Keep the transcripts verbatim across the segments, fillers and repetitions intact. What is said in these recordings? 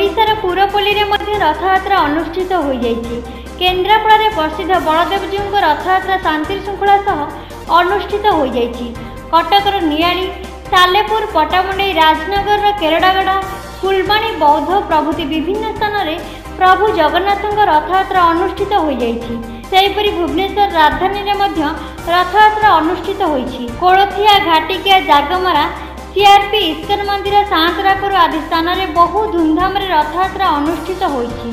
ओडिशार पुरपल्ली रे मध्य रथयात्रा अनुष्ठित हो जाइछि। केन्द्रापड़ा प्रसिद्ध बलदेवजी रथयात्रा शांति श्रृंखला सह अनुष्ठित हो जाइछि। कटकर नियाली, सालेपुर, पटामुंडई, राजनगर, केरड़ागड़ा, फुलबाणी, बौद्ध प्रभृति विभिन्न स्थान में प्रभु जगन्नाथ रथयात्रा अनुष्ठित हो जाइछि। सेहिपरि भुवनेश्वर राजधानी में मध्य रथयात्रा अनुष्ठित होइछि। कोलथिया, घाटिकिया, जागमरा, सीआरपी, इस्कन मंदिर, सांतरापुर आदि स्थान में बहु धूमधाम रथयात्रा अनुष्ठित होइछि।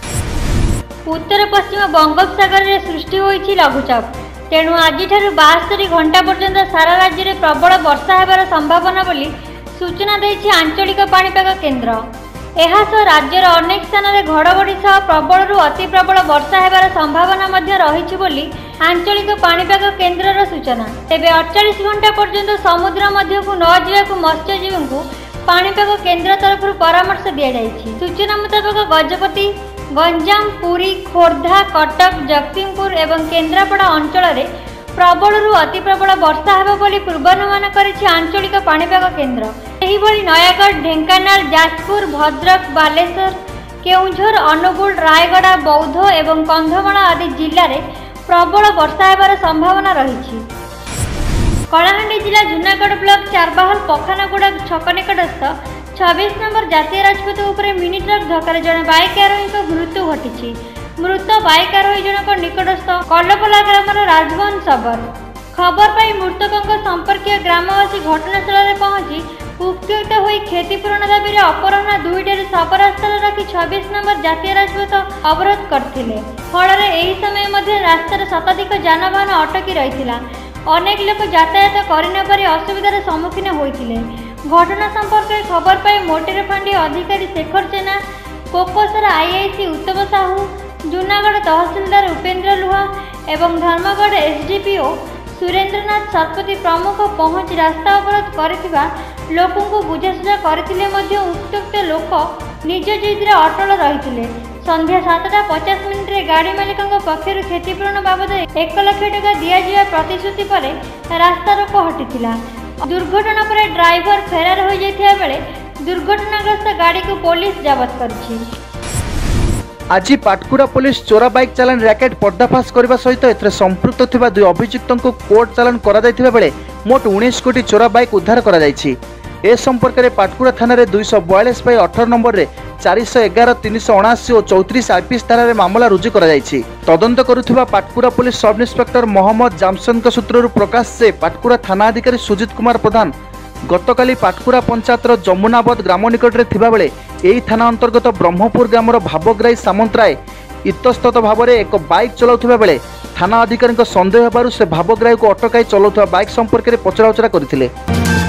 उत्तर पश्चिम बंगोपसागर में सृष्टि होइछि लघुचाप, तेणु आज बास्तरी घंटा पर्यंत सारा राज्य में प्रबल वर्षा होबार संभावना बोली सूचना देइछि आंचलिक पाणीपाग केन्द्र। एहासह राज्यर अनेक स्थान में घड़घड़ी सह प्रबल अति प्रबल वर्षा होबार संभावना मध्य रहिछि बोली आंचलिक पाणीपाग केन्द्रर सूचना। तेबे अड़तालीस घंटा पर्यंत समुद्र मध्यकु न जावाकु मत्स्यजीवी को पाणीपाग केन्द्र तरफ परामर्श दिया जाइछि। सूचना मुताबिक गजपति, गंजाम, पुरी, खोर्धा, कटक, जगतसिंहपुर एवं केन्द्रापड़ा अंचल में प्रबल अति प्रबल वर्षा होब बोली पूर्वानुमान करिछि आंचलिक पाणीपाग केन्द्र। एहिभଳି नयागढ़, ढेंकानाल, जाजपुर, भद्रक, बालेश्वर, केउंझर, अनुगुल, रायगड़ा, बौद्ध एवं कंधमाल आदि जिले में प्रबल वर्षा होबार संभावना रही। कलाहांडी जिला जूनागढ़ ब्लॉक चारबाहल पखानगुड़ा छक निकटस्थ छब्बीस नंबर जातीय राजपथ उपरे मिनी ट्रक धक्का जड़े बाइक आरोही मृत्यु घटी। मृत बाइक आरोही जनक निकटस्थ कलपला ग्रामर राजवंश सबर। खबर पाई मृतकों संपर्कीय ग्रामवासी घटनास्थल में पहुंची उत्त्यक्त होई क्षतिपूरण दाबी अपराह दुईटे शव रास्ता रखी छब्बीस नंबर जातीय राजपथ अवरोध करथिले। फल एही समय मध्य रास्तार शताधिक यानवाहन अटकी रही। अनेक लोक यातायात कर असुविधार सम्मुखीन होइथिले। घटना संपर्क में खबर पाई मोटेरफांडी अधिकारी शेखर जेना, कोकोसर आईआईसी उत्तम साहू, जूनागढ़ तहसीलदार उपेन्द्र लुहा एवं धर्मगढ़ एसडीपीओ सुरेन्द्रनाथ शतपथी प्रमुख पहुंची रास्ता अवरोध करथिबा लोकों को बुझासुझा करथिले मध्य उत्त्यक्त लोक निज जिद्रे अटल रहिथिले। संध्या सातटा पचास मिनिट रे गाड़ी मालिकों पक्षर क्षतिपूरण बाबद एक लाख टका दिया प्रतिश्रुति पर रास्ता रोक हटिथिला। दुर्घटना पर ड्राइवर फेरार हो जाइथिया बेले दुर्घटनाग्रस्त गाड़ी को पुलिस जब्त करछि। आज पाटकुरा पुलिस चोरा बाइक चालान रैकेट पर्दाफाश करने सहित एथरे संपृक्त थिबा दुई अभियुक्तों को कोर्ट चालान करा जाइथिबा बेले मोट उन्नीस कोटी चोरा बाइक उद्धार करा जाइछि। ए संपर्क में पाटकुरा थाना रे दुई सौ बयालीस बै अठर नंबर रे चार सौ एगार, तीन सौ अणाशी और चौतीस आईपीएस थाना रे मामला रुजु करा जाइछि। तदंत करुथिबा Patkura police sub inspector Mohammed Jamson सूत्रରୁ प्रकाश से पाटकुरा थाना अधिकारी सुजित कुमार प्रधान गतकाली पाटकुरा पंचायतर जमुनाबद ग्राम निकट में थिबा बेले एही थाना अंतर्गत ब्रह्मपुर ग्रामर भावग्राही सामंतराय इतस्तत भाव में एक बाइक चलाउथिबा बेले थाना अधिकारी संदेह हेबारु से भावग्राही को अटकाई चलाउथिबा बाइक संपर्क में पचराउचरा करथिले।